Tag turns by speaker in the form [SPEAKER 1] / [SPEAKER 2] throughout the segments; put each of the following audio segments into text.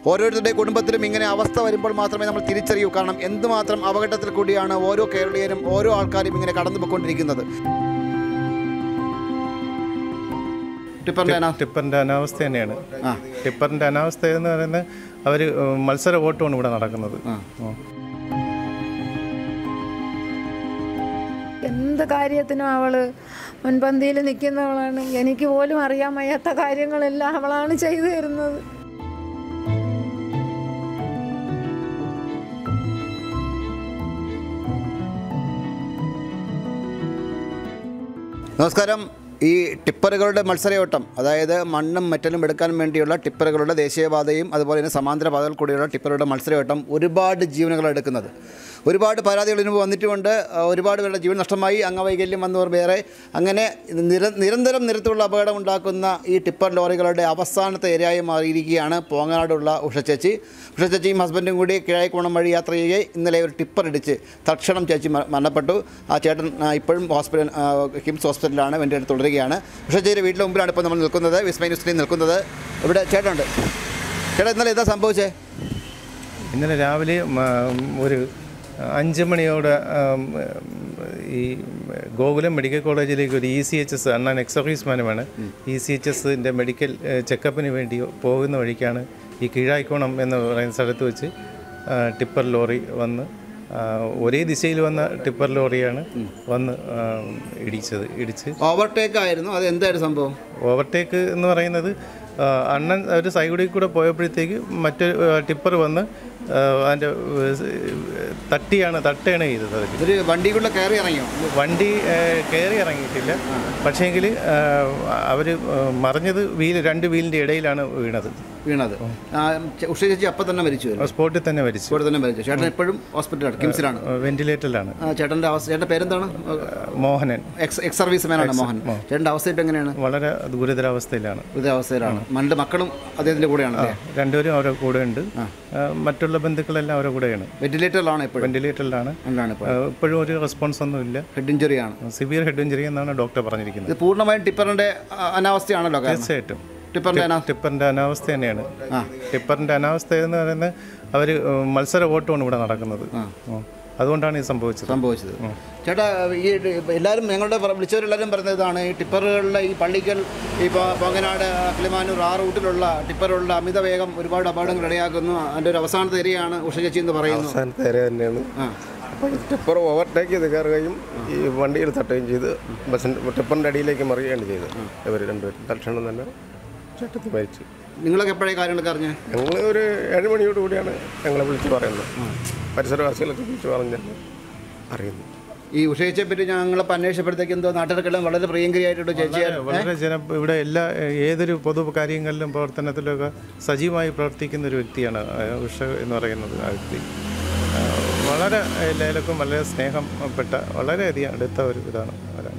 [SPEAKER 1] ഓരോരുത്തരുടെ കുടുംബത്തിലും ഇങ്ങനെ അവസ്ഥ വരുമ്പോൾ മാത്രമേ നമ്മൾ തിരിച്ചറിയൂ. കാരണം എന്തുമാത്രം അപകടത്തിൽ കൂടിയാണ് ഓരോ കേരളീയരും ഓരോ ആൾക്കാരും ഇങ്ങനെ കടന്നു പോയിക്കൊണ്ടിരിക്കുന്നത്.
[SPEAKER 2] ടിപ്പറിൻ്റെ അനാവസ്ഥ തന്നെയാണ്. ടിപ്പറിൻ്റെ അനാവസ്ഥ എന്ന് പറയുന്നത് അവർ മത്സര വോട്ടുമാണ് ഇവിടെ നടക്കുന്നത്.
[SPEAKER 3] എന്ത് കാര്യത്തിനും അവള് മുൻപന്തിയിൽ നിൽക്കുന്നവളാണ്. എനിക്ക് പോലും അറിയാൻ വയ്യാത്ത കാര്യങ്ങളെല്ലാം അവളാണ് ചെയ്തു തരുന്നത്.
[SPEAKER 1] നമസ്കാരം. ഈ ടിപ്പറുകളുടെ മത്സരയോട്ടം, അതായത് മണ്ണും മെറ്റലും എടുക്കാൻ വേണ്ടിയുള്ള ടിപ്പറുകളുടെ ദേശീയപാതയും അതുപോലെ തന്നെ സമാന്തര പാതകൾ കൂടിയുള്ള ടിപ്പറുകളുടെ മത്സരയോട്ടം ഒരുപാട് ജീവനുകൾ എടുക്കുന്നത്. ഒരുപാട് പരാതികൾ ഇതിന് വന്നിട്ടുമുണ്ട്. ഒരുപാട് പേരുടെ ജീവൻ നഷ്ടമായി, അംഗവൈകല്യം വന്നവർ വേറെ. അങ്ങനെ നിരന്തരം നിരത്തിലുള്ള അപകടം ഉണ്ടാക്കുന്ന ഈ ടിപ്പർ ലോറികളുടെ അവസാനത്തെ ഇരയായി മാറിയിരിക്കുകയാണ് പോങ്ങനാടുള്ള ഉഷച്ചേച്ചി. ഉഷച്ചേച്ചിയും ഹസ്ബൻഡും കൂടി കിഴായിക്കോണം വഴി യാത്ര ചെയ്യുകയെ ഇന്നലെ ഒരു ടിപ്പർ ഇടിച്ച് തൽക്ഷണം ചേച്ചി മരണപ്പെട്ടു. ആ ചേട്ടൻ ഇപ്പോഴും കിംസ് ഹോസ്പിറ്റലിലാണ്, വെന്റിലേറ്റർ തുടരുകയാണ്. ഉഷച്ചേച്ചിയുടെ വീട്ടിലെ മുമ്പിലാണ് ഇപ്പോൾ നമ്മൾ നിൽക്കുന്നത്, വിസ്മയ ന്യൂസിൽ നിൽക്കുന്നത്. ഇവിടെ ചേട്ടനുണ്ട്. ചേട്ടാ, ഇന്നലെ എന്താ സംഭവിച്ചേ?
[SPEAKER 2] ഇന്നലെ രാവിലെ ഒരു 5 മണിയോടെ ഈ ഗോകുലം മെഡിക്കൽ കോളേജിലേക്ക് ഒരു ECHS അണ്ണൻ എക്സർവീസ്മാനുമാണ് ECHSൻ്റെ മെഡിക്കൽ ചെക്കപ്പിന് വേണ്ടി പോകുന്ന വഴിക്കാണ് ഈ കീഴായിക്കോണം എന്ന് പറയുന്ന സ്ഥലത്ത് വെച്ച് ടിപ്പർ ലോറി വന്ന് ഒരേ ദിശയിൽ വന്ന ടിപ്പർ ലോറിയാണ് വന്ന് ഇടിച്ച്
[SPEAKER 1] ഓവർടേക്ക് ആയിരുന്നു. അത് എന്തായിരുന്നു സംഭവം?
[SPEAKER 2] ഓവർടേക്ക് എന്ന് പറയുന്നത് അണ്ണൻ ഒരു സൈഡിൽ കൂടെ പോയപ്പോഴത്തേക്ക് മറ്റൊരു ടിപ്പർ വന്ന് അതിൻ്റെ തട്ടയാണ് ചെയ്തത്.
[SPEAKER 1] ഒരു വണ്ടിക്കുള്ള കയറി ഇറങ്ങിയോ?
[SPEAKER 2] വണ്ടി കയറി ഇറങ്ങിയിട്ടില്ല, പക്ഷേങ്കിൽ അവർ മറിഞ്ഞത് രണ്ട് വീലിൻ്റെ ഇടയിലാണ് വീണത്.
[SPEAKER 1] ഉഷ ചേച്ചി അപ്പം തന്നെ മരിച്ചു,
[SPEAKER 2] സ്പോട്ടിൽ തന്നെ മരിച്ചു.
[SPEAKER 1] ചേട്ടൻ എപ്പോഴും ഹോസ്പിറ്റലാണ്, കിംസിലാണ്,
[SPEAKER 2] വെന്റിലേറ്ററിലാണ്.
[SPEAKER 1] ചേട്ടൻ്റെ അവസ്ഥ, ചേട്ടൻ്റെ പേരെന്താണ്?
[SPEAKER 2] മോഹനൻ.
[SPEAKER 1] എക്സ് സർവീസ്മാനാണ് മോഹൻ. ചേട്ടൻ്റെ അവസ്ഥ ഇപ്പം എങ്ങനെയാണ്?
[SPEAKER 2] വളരെ ഗുരുതരാവസ്ഥയിലാണ്.
[SPEAKER 1] രണ്ട് മക്കളും അദ്ദേഹത്തിൻ്റെ കൂടെയാണ്?
[SPEAKER 2] രണ്ടുപേരും അവരുടെ കൂടെ ഉണ്ട്. മറ്റുള്ള ബന്ധുക്കളെല്ലാം അവരുടെ കൂടെയാണ്.
[SPEAKER 1] വെന്റിലേറ്ററിലാണ്.
[SPEAKER 2] ഇപ്പോഴും ഒരു റെസ്പോൺസ് ഒന്നും ഇല്ല.
[SPEAKER 1] ഹെഡ് ഇഞ്ചുറിയാണ്,
[SPEAKER 2] സിവിയർ ഹെഡ് ഇഞ്ചുറി എന്നാണ് ഡോക്ടർ പറഞ്ഞിരിക്കുന്നത്.
[SPEAKER 1] പൂർണ്ണമായും ടിപ്പറിൻ്റെ അനാവസ്ഥയാണല്ലോ?
[SPEAKER 2] തീർച്ചയായിട്ടും ടിപ്പറിൻ്റെ അനാവസ്ഥ തന്നെയാണ്. ടിപ്പറിൻ്റെ അനാവസ്ഥ എന്ന് പറയുന്നത് അവർ മത്സര വോട്ടുമാണ് ഇവിടെ നടക്കുന്നത്. അതുകൊണ്ടാണ് ഇത് സംഭവിച്ചത്.
[SPEAKER 1] ചേട്ടാ, ഈ എല്ലാവരും ഞങ്ങളുടെ വിളിച്ചവരെല്ലാവരും പറഞ്ഞതാണ് ഈ ടിപ്പറുകളുടെ ഈ പള്ളിക്കൽ, ഈ പൊങ്ങനാട്, കിളിമാനൂർ ആ റൂട്ടിലുള്ള ടിപ്പറുകളുടെ അമിത വേഗം ഒരുപാട് അപകടങ്ങൾ ഇടയാക്കുന്നു. അതിൻ്റെ ഒരു അവസാനത്തെ ഇരയാണ് ഉഷ ചേച്ചി എന്ന് പറയുന്നത്.
[SPEAKER 4] അവസാനത്തെ ഇര തന്നെയാണ്. അപ്പോൾ ടിപ്പർ ഓവർടേക്ക് ചെയ്ത് കയറുകയും ഈ വണ്ടിയിൽ തട്ടുകയും ചെയ്ത് ടിപ്പറിൻ്റെ അടിയിലേക്ക് മറിയുകയാണ് ചെയ്തത്. ഇവർ രണ്ടുപേരും തൽക്ഷണം തന്നെ ചേട്ടത്തി മരിച്ചു.
[SPEAKER 1] നിങ്ങളൊക്കെ എപ്പോഴേ കാര്യങ്ങളൊക്കെ അറിഞ്ഞ്?
[SPEAKER 4] ഞങ്ങൾ ഒരു 7 മണിയോട് കൂടിയാണ് ഞങ്ങളെ വിളിച്ച് പറയുന്നത്. പരിസരവാസികളൊക്കെ വിളിച്ച് പറഞ്ഞ് അറിയുന്നു.
[SPEAKER 1] ഈ ഉഷയെ പറ്റി ഞങ്ങളിപ്പോൾ അന്വേഷിച്ചപ്പോഴത്തേക്ക് എന്തോ നാട്ടുകാർക്കെല്ലാം വളരെ പ്രിയങ്കരിയായിട്ടുണ്ട് ചേച്ചി.
[SPEAKER 2] വളരെ ഇവിടെ ഏതൊരു പൊതു കാര്യങ്ങളിലും പ്രവർത്തനത്തിലൊക്കെ സജീവമായി പ്രവർത്തിക്കുന്ന ഒരു വ്യക്തിയാണ് ഉഷ എന്ന് പറയുന്നത്. ആ വ്യക്തി വളരെ എല്ലാവർക്കും വളരെ സ്നേഹപ്പെട്ട വളരെയധികം അടുത്ത ഒരു ഇതാണ്.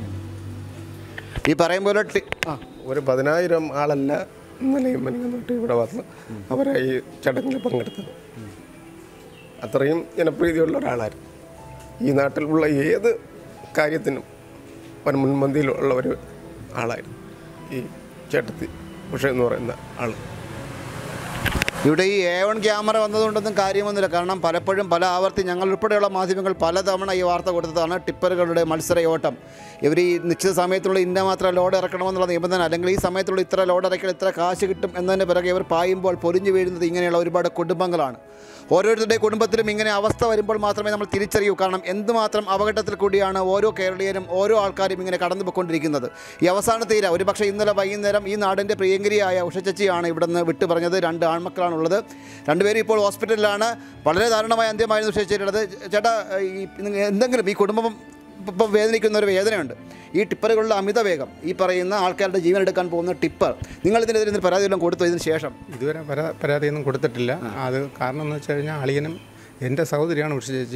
[SPEAKER 1] ഈ പറയും പോലെ
[SPEAKER 4] ഒരു 10,000 ആളല്ല ഇന്നലെയും തൊട്ട് ഇവിടെ വന്ന് അവരെ ഈ ചടങ്ങിൽ പങ്കെടുത്തത്. അത്രയും ജനപ്രീതിയുള്ള ഒരാളായിരുന്നു. ഈ നാട്ടിലുള്ള ഏത് കാര്യത്തിനും മുൻപന്തിയിലുള്ള ഒരു ആളായിരുന്നു ഈ ചേട്ടത്തി ഉഷ എന്ന് പറയുന്ന ആൾ.
[SPEAKER 1] ഇവിടെ ഈ A1 ക്യാമറ വന്നതുകൊണ്ടൊന്നും കാര്യമൊന്നുമില്ല. കാരണം പലപ്പോഴും പല ആവർത്തി ഞങ്ങൾ ഉൾപ്പെടെയുള്ള മാധ്യമങ്ങൾ പലതവണ ഈ വാർത്ത കൊടുത്തതാണ് ടിപ്പറുകളുടെ മത്സരയോട്ടം. ഇവർ ഈ നിശ്ചിത സമയത്തുള്ള ഇന്ന മാത്രം ലോഡ് ഇറക്കണമെന്നുള്ള നിബന്ധന, അല്ലെങ്കിൽ ഈ സമയത്തുള്ള ഇത്ര ലോഡ് ഇറക്കിയാൽ ഇത്ര കാശ് കിട്ടും എന്നതിന് പിറകെ ഇവർ പായുമ്പോൾ പൊരിഞ്ഞു വീഴുന്നത് ഇങ്ങനെയുള്ള ഒരുപാട് കുടുംബങ്ങളാണ്. ഓരോരുത്തരുടെ കുടുംബത്തിലും ഇങ്ങനെ അവസ്ഥ വരുമ്പോൾ മാത്രമേ നമ്മൾ തിരിച്ചറിയൂ. കാരണം എന്തുമാത്രം അപകടത്തിൽ കൂടിയാണ് ഓരോ കേരളീയരും ഓരോ ആൾക്കാരും ഇങ്ങനെ കടന്നു പോയിക്കൊണ്ടിരിക്കുന്നത്. ഈ അവസാനത്തെ ഇര ഒരുപക്ഷെ ഇന്നലെ വൈകുന്നേരം ഈ നാടിൻ്റെ പ്രിയങ്കരിയായ ഉഷ ചേച്ചിയാണ് ഇവിടെ നിന്ന് വിട്ടു പറഞ്ഞത്. 2 ആൺമക്കളാണുള്ളത്. രണ്ടുപേരും ഇപ്പോൾ ഹോസ്പിറ്റലിലാണ്. വളരെ ദാരുണമായ അന്ത്യമായിരുന്നു ഉഷ ചേച്ചിയുള്ളത്. ചേട്ടാ, എന്തെങ്കിലും ഈ കുടുംബം ഇപ്പം വേദനിക്കുന്ന ഒരു വേദനയുണ്ട്. ഈ ടിപ്പറുകളുടെ അമിത വേഗം, ഈ പറയുന്ന ആൾക്കാരുടെ ജീവൻ എടുക്കാൻ പോകുന്ന ടിപ്പർ, നിങ്ങൾ ഇതിനെതിരെ പരാതിയെല്ലാം കൊടുത്തു ഇതിന് ശേഷം?
[SPEAKER 5] ഇതുവരെ പരാതിയൊന്നും കൊടുത്തിട്ടില്ല. അത് കാരണം എന്ന് വെച്ച് കഴിഞ്ഞാൽ അളിയനും എൻ്റെ സഹോദരിയാണ് ഉഷ ചേച്ചി.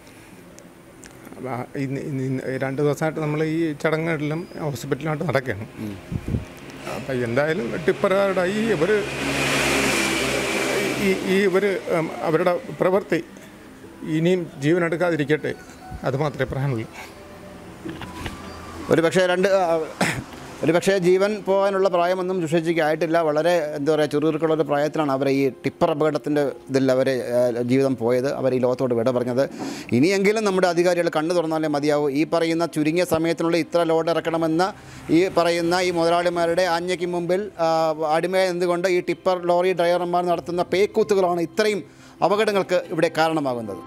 [SPEAKER 5] 2 ദിവസമായിട്ട് നമ്മൾ ഈ ചടങ്ങുകളിലും ഹോസ്പിറ്റലിലോട്ട് നടക്കുകയാണ്. അപ്പം എന്തായാലും ടിപ്പറുകാരുടെ ഇവർ അവരുടെ പ്രവൃത്തി ഇനിയും ജീവനെടുക്കാതിരിക്കട്ടെ, അതുമാത്രമേ പറയാനുള്ളൂ.
[SPEAKER 1] ഒരു പക്ഷേ ഒരു പക്ഷേ ജീവൻ പോകാനുള്ള പ്രായമൊന്നും ജുഷേജിക്ക് ആയിട്ടില്ല. വളരെ എന്താ പറയുക, ചുറുചുറുക്കുള്ള ഒരു പ്രായത്തിലാണ് അവർ ഈ ടിപ്പർ അപകടത്തിൻ്റെ ഇതിൽ അവർ ജീവിതം പോയത്. അവർ ഈ ലോകത്തോട് വിട പറഞ്ഞത്. ഇനിയെങ്കിലും നമ്മുടെ അധികാരികൾ കണ്ണു തുറന്നാലേ മതിയാവും. ഈ പറയുന്ന ചുരുങ്ങിയ സമയത്തിനുള്ളിൽ ഇത്ര ലോഡ് ഇറക്കണമെന്ന ഈ മുതലാളിമാരുടെ ആജ്ഞയ്ക്ക് മുമ്പിൽ അടിമയായി നിന്നുകൊണ്ട് ഈ ടിപ്പർ ലോറി ഡ്രൈവർമാർ നടത്തുന്ന പേക്കൂത്തുകളാണ് ഇത്രയും അപകടങ്ങൾക്ക് ഇവിടെ കാരണമാകുന്നത്.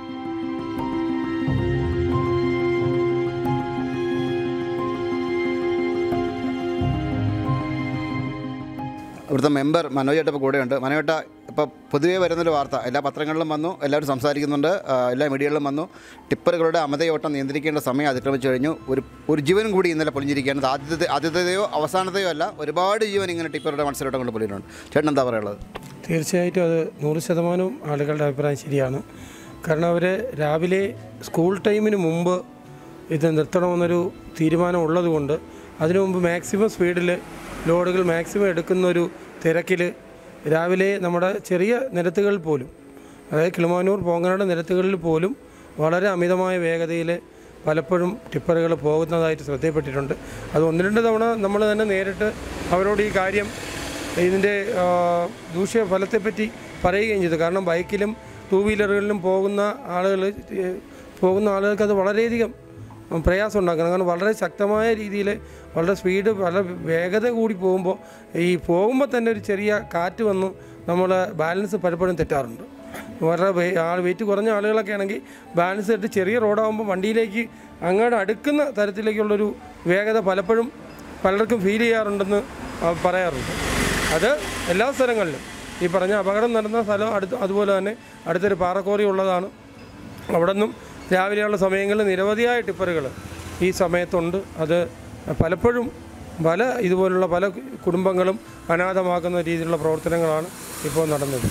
[SPEAKER 1] ഇവിടുത്തെ മെമ്പർ മനോജേട്ട ഇപ്പോൾ കൂടെയുണ്ട്. മനോജേട്ട, ഇപ്പോൾ പൊതുവേ വരുന്നൊരു വാർത്ത എല്ലാ പത്രങ്ങളിലും വന്നു, എല്ലാവരും സംസാരിക്കുന്നുണ്ട്, എല്ലാ മീഡിയകളിലും വന്നു. ടിപ്പറുകളുടെ അമിതയോട്ടം നിയന്ത്രിക്കേണ്ട സമയം അതിക്രമിച്ചു കഴിഞ്ഞു. ഒരു ജീവനും കൂടി ഇന്നലെ പൊളിഞ്ഞിരിക്കുകയാണ്. ആദ്യത്തെയോ അവസാനത്തെയോ അല്ല, ഒരുപാട് ജീവൻ ഇങ്ങനെ ടിപ്പറുടെ മത്സരയോട്ടം കൊണ്ട് പൊളിയിട്ടുണ്ട്. ചേട്ടൻ എന്താ പറയുള്ളത്?
[SPEAKER 6] തീർച്ചയായിട്ടും അത് 100% ആളുകളുടെ അഭിപ്രായം ശരിയാണ്. കാരണം അവർ രാവിലെ സ്കൂൾ ടൈമിന് മുമ്പ് ഇത് നിർത്തണമെന്നൊരു തീരുമാനം ഉള്ളതുകൊണ്ട് അതിനു മുമ്പ് മാക്സിമം സ്പീഡിൽ ലോഡുകൾ മാക്സിമം എടുക്കുന്നൊരു തിരക്കിൽ രാവിലെ നമ്മുടെ ചെറിയ നിരത്തുകളിൽ പോലും, അതായത് കിളിമാനൂർ പോങ്ങനാട് നിരത്തുകളിൽ പോലും വളരെ അമിതമായ വേഗതയിൽ പലപ്പോഴും ടിപ്പറുകൾ പോകുന്നതായിട്ട് ശ്രദ്ധയിൽപ്പെട്ടിട്ടുണ്ട്. അത് 1-2 തവണ നമ്മൾ തന്നെ നേരിട്ട് അവരോട് ഈ കാര്യം, ഇതിൻ്റെ ദൂഷ്യഫലത്തെപ്പറ്റി പറയുകയും ചെയ്തു. കാരണം ബൈക്കിലും 2 വീലറുകളിലും പോകുന്ന ആളുകൾക്ക് അത് വളരെയധികം പ്രയാസം ഉണ്ടാക്കണം. കാരണം വളരെ ശക്തമായ രീതിയിൽ വളരെ സ്പീഡ് വളരെ വേഗത കൂടി പോകുമ്പോൾ തന്നെ ഒരു ചെറിയ കാറ്റ് വന്നു നമ്മൾ ബാലൻസ് പലപ്പോഴും തെറ്റാറുണ്ട്. വളരെ വെയിറ്റ് കുറഞ്ഞ ആളുകളൊക്കെ ആണെങ്കിൽ ബാലൻസ് തെറ്റി ചെറിയ റോഡാകുമ്പോൾ വണ്ടിയിലേക്ക് അങ്ങോട്ട് അടുക്കുന്ന തരത്തിലേക്കുള്ളൊരു വേഗത പലപ്പോഴും പലർക്കും ഫീൽ ചെയ്യാറുണ്ടെന്ന് പറയാറുണ്ട്. അത് എല്ലാ സ്ഥലങ്ങളിലും ഈ പറഞ്ഞ അപകടം നടന്ന സ്ഥലം അതുപോലെ തന്നെ അടുത്തൊരു പാറക്കോറി ഉള്ളതാണ്. അവിടെ നിന്നും രാവിലെയുള്ള സമയങ്ങളിൽ നിരവധിയായ ടിപ്പറുകൾ ഈ സമയത്തുണ്ട്. അത് പലപ്പോഴും ഇതുപോലുള്ള പല കുടുംബങ്ങളും അനാഥമാക്കുന്ന രീതിയിലുള്ള പ്രവർത്തനങ്ങളാണ് ഇപ്പോൾ നടന്നത്.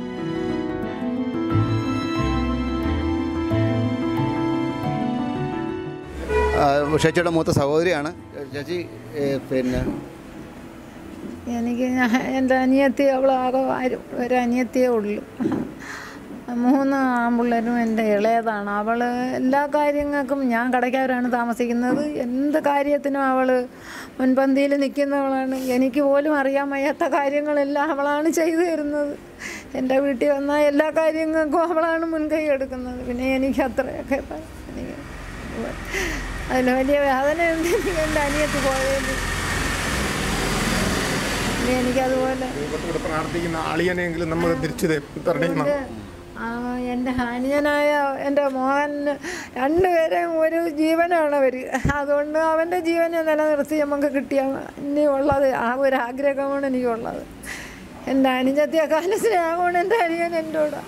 [SPEAKER 1] ചേച്ചിയുടെ മൂത്ത സഹോദരിയാണ്. ചേച്ചി, പിന്നെ
[SPEAKER 3] എനിക്ക് എൻ്റെ അനിയത്തി, അവളാകെ ഒരു അനിയത്തിയേ ഉള്ളൂ. 3 ആൺപിള്ളേരും എൻ്റെ ഇളയതാണ്. അവൾ എല്ലാ കാര്യങ്ങൾക്കും, ഞാൻ കടയ്ക്കാരാണ് താമസിക്കുന്നത്, എന്ത് കാര്യത്തിനും അവൾ മുൻപന്തിയിൽ നിൽക്കുന്നവളാണ്. എനിക്ക് പോലും അറിയാൻ വയ്യാത്ത കാര്യങ്ങളെല്ലാം അവളാണ് ചെയ്തു തരുന്നത്. എൻ്റെ വീട്ടിൽ വന്നാൽ എല്ലാ കാര്യങ്ങൾക്കും അവളാണ് മുൻകൈ എടുക്കുന്നത്. പിന്നെ എനിക്ക് അത്രയൊക്കെ എനിക്ക് അതിൽ വലിയ വേദന ഉണ്ട്. എൻ്റെ അനിയത്തി പോയത് എനിക്കതുപോലെ
[SPEAKER 5] പ്രാർത്ഥിക്കുന്ന ആളിയനെങ്കിലും നമ്മൾ തിരിച്ചു തരണം.
[SPEAKER 3] എൻ്റെ അനിയനായ എൻ്റെ മോഹൻ 2 പേരെയും ഒരു ജീവനാണ് അവർ. അതുകൊണ്ട് അവൻ്റെ ജീവനെ നിലനിർത്തി നമുക്ക് കിട്ടിയ ഇനിയുള്ളത് ഒരു ആഗ്രഹമാണ് എനിക്കുള്ളത്. എൻ്റെ അനുജത്തിയ കാലസ്നേഹമാണ് എൻ്റെ അനിയൻ എൻ്റെ കൂടെ.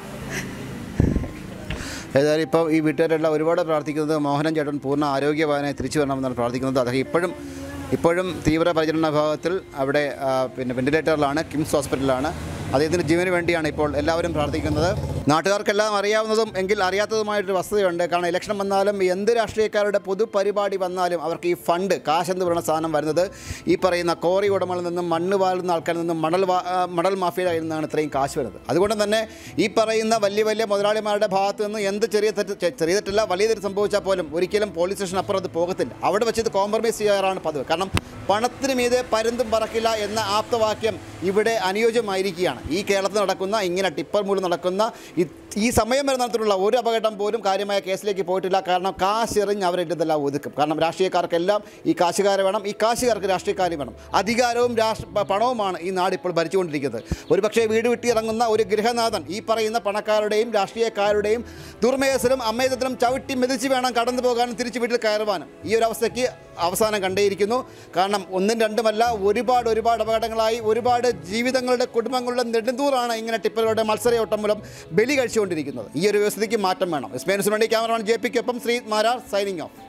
[SPEAKER 1] ഏതായാലും ഇപ്പോൾ ഈ വീട്ടുകാരെല്ലാം ഒരുപാട് പ്രാർത്ഥിക്കുന്നത് മോഹനൻ ചേട്ടൻ പൂർണ്ണ ആരോഗ്യവാനായി തിരിച്ചു വരണമെന്നാണ് പ്രാർത്ഥിക്കുന്നത്. അദ്ദേഹം ഇപ്പോഴും തീവ്ര പരിചരണ വിഭാഗത്തിൽ അവിടെ വെന്റിലേറ്ററിലാണ്, കിംസ് ഹോസ്പിറ്റലിലാണ്. അദ്ദേഹത്തിൻ്റെ ജീവന് വേണ്ടിയാണ് ഇപ്പോൾ എല്ലാവരും പ്രാർത്ഥിക്കുന്നത്. നാട്ടുകാർക്കെല്ലാം അറിയാവുന്നതും എങ്കിൽ അറിയാത്തതുമായിട്ടൊരു വസ്തുതയുണ്ട്. കാരണം ഇലക്ഷൻ വന്നാലും എന്ത് രാഷ്ട്രീയക്കാരുടെ പൊതുപരിപാടി വന്നാലും അവർക്ക് ഈ ഫണ്ട്, കാശെന്ന് പറയുന്ന സാധനം വരുന്നത് ഈ പറയുന്ന കോറി ഉടമകളിൽ നിന്നും മണ്ണ് വാരുന്ന ആൾക്കാരിൽ നിന്നും മണൽ മാഫിയയിൽ നിന്നാണ് ഇത്രയും കാശ് വരുന്നത്. അതുകൊണ്ട് തന്നെ ഈ പറയുന്ന വലിയ വലിയ മുതലാളിമാരുടെ ഭാഗത്ത് നിന്ന് എന്ത് ചെറിയ തെറ്റല്ല, വലിയ തെറ്റ് സംഭവിച്ചാൽ പോലും ഒരിക്കലും പോലീസ് സ്റ്റേഷൻ അപ്പുറം അത് പോകത്തില്ല. അവിടെ വെച്ച് ഇത് കോംപ്രമൈസ് ചെയ്യാറാണ് പതിവ്. കാരണം പണത്തിന് മീതെ പരുന്തും പറക്കില്ല എന്ന ആപ്തവാക്യം ഇവിടെ അനുയോജ്യമായിരിക്കുകയാണ്. ഈ കേരളത്തിൽ നടക്കുന്ന ഇങ്ങനെ ടിപ്പർ മൂലം നടക്കുന്ന ഈ സമയം വരെ നടത്തിയിട്ടുള്ള ഒരു അപകടം പോലും കാര്യമായ കേസിലേക്ക് പോയിട്ടില്ല. കാരണം കാശെറിഞ്ഞ് അവരെല്ലാം ഒതുക്കും. കാരണം രാഷ്ട്രീയക്കാർക്കെല്ലാം ഈ കാശുകാരെ വേണം, ഈ കാശുകാർക്ക് രാഷ്ട്രീയക്കാരെ വേണം. അധികാരവും പണവുമാണ് ഈ നാട് ഇപ്പോൾ ഭരിച്ചുകൊണ്ടിരിക്കുന്നത്. ഒരു പക്ഷേ വീട് വിട്ടിറങ്ങുന്ന ഒരു ഗൃഹനാഥൻ ഈ പറയുന്ന പണക്കാരുടെയും രാഷ്ട്രീയക്കാരുടെയും ദുർമേധത്തിലും അമ്മേധത്തിലും ചവിട്ടി മെതിച്ച് വേണം കടന്നു പോകാനും തിരിച്ച് വീട്ടിൽ കയറുവാനും. ഈ ഒരു അവസ്ഥയ്ക്ക് അവസാനം കണ്ടേയിരിക്കുന്നു. കാരണം 1ഉം 2ഉമല്ല, ഒരുപാട് അപകടങ്ങളായി ഒരുപാട് ജീവിതങ്ങളുടെ കുടുംബങ്ങളുടെ നെടുന്തൂറാണ് ഇങ്ങനെ ടിപ്പറുകളുടെ മത്സരയോട്ടം മൂലം ബലി കഴിച്ചുകൊണ്ടിരിക്കുന്നത്. ഈ ഒരു വ്യവസ്ഥയ്ക്ക് മാറ്റം വേണം. എസ്പേൻസിന് വേണ്ടി ക്യാമറമാൻ JP-ക്കൊപ്പം ശ്രീ മാരാർ, സൈനിങ് ഓഫ്.